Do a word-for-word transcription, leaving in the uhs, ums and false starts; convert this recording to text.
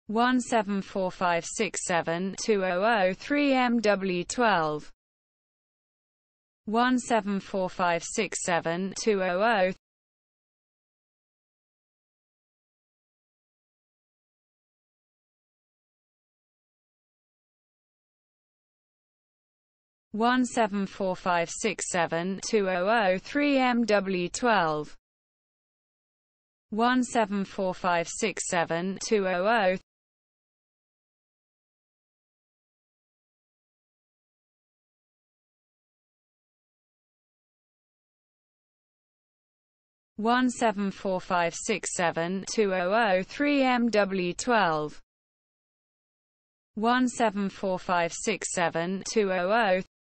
one seven four five six seven two zero zero three M W twelve, one seven four five six seven two zero zero one seven four five six seven two zero zero three M W twelve, one seven four five six seven two zero zero one seven four five six seven two zero zero three M W twelve, one seven four five six seven two zero zero